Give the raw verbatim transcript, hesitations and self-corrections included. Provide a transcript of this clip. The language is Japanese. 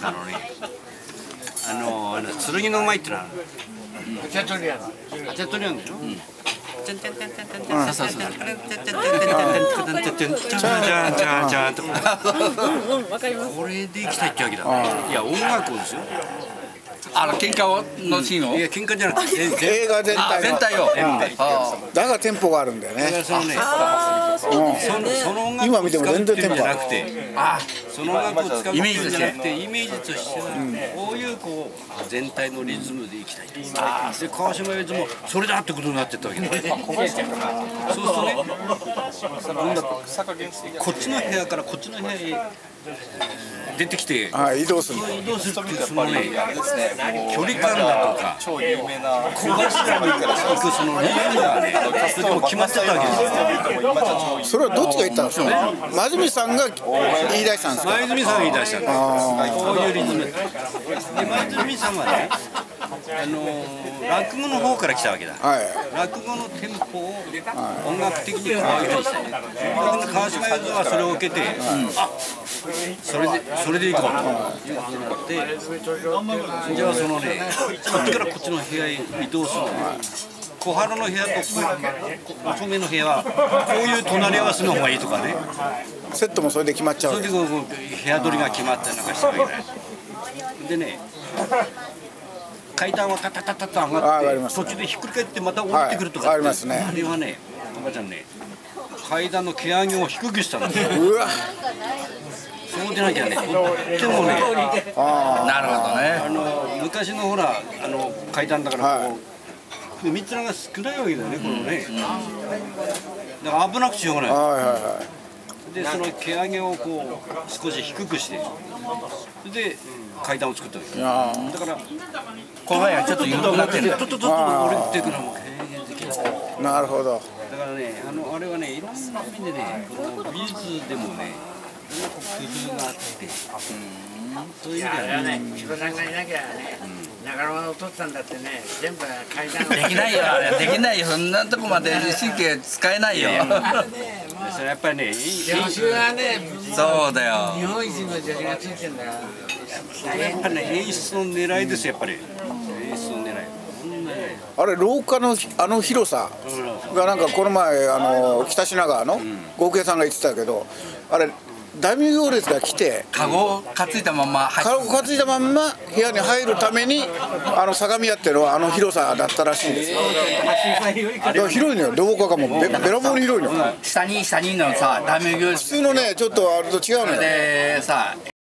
あのね、あの剣の舞ってのはアチャトリアン。 アチャトリアンでしょ。そうそうそう。これで行きたいってわけだ。いや音楽をですよ。 あの喧嘩のシーンを。 いや喧嘩じゃなくて映画全体全体を。 だからテンポがあるんだよね。 そのね、その音楽今見ても全然テンポじゃなくて、あ、その音楽を使うイメージとしてじゃなくてイメージとしてはこういうこう全体のリズムでいきたい。で川島洋一もそれだってことになってったわけだ。そうするとね、こっちの部屋からこっちの部屋へ出てきて移動する。 移動するっていうそのね距離感だとか小頭に行くそのリズムがねそれでも決まってたわけですよ。 それはどっちが言ったんですか。真澄さんが言い出したんですか。 前泉さんが言い出したんです。こういうリズムで前泉さんはねあの落語の方から来たわけだ。落語のテンポを音楽的にこういうふうにしたい。川島洋三はそれを受けて、あ、それでそれでいこうということになって、じゃあそのねこっちからこっちの部屋へ移動する。小原の部屋と遅めの部屋はこういう隣り合わせの方がいいとかね。 セットもそれで決まっちゃう。 それでこう部屋取りが決まったりなんかしてるわけだよ。でね。階段はタタタタと上がって途中でひっくり返ってまた降りてくるとかって、はい、あ, ね、あれはねおばちゃんね階段の毛上げを低くしたんですよ。 うわそうでなきゃねとってもねあなるほどねあの昔のほらあの階段だからこう、はい、みっつが少ないわけだよねこのね、うん、だから危なくしようがない、はいはいはい、でその毛上げをこう少し低くしてで階段を作ったわけだからこの前はちょっと緩くなってる。 とっとっとっと降りてくるのも軽減できる。 なるほど。 だからね、あのあれはね、いろんな意味でね、この美術でもね、いろんな工夫があって、そういう意味ではね、 千葉さんがいなきゃね、長野を取ったんだってね、全部階段できないよ、あれできないよ、そんなとこまで神経使えないよ。 それやっぱりね、 助手はね、 そうだよ。 日本一の助手がついてんだよ。 やっぱりね、演出の狙いですよ、やっぱり。演出の狙い。 あれ廊下のあの広さがなんかこの前あの北品川の合計さんが言ってたけど、あれ大名行列が来てカゴを担いだまんまカゴを担いだまんま部屋に入るためにあの相模屋っていうのはあの広さだったらしいんですよ。だから広いのよ、廊下がもうべべらぼうに広いのよ。 下に下にのさ大名行列普通のねちょっとあれと違うのよ。 でさ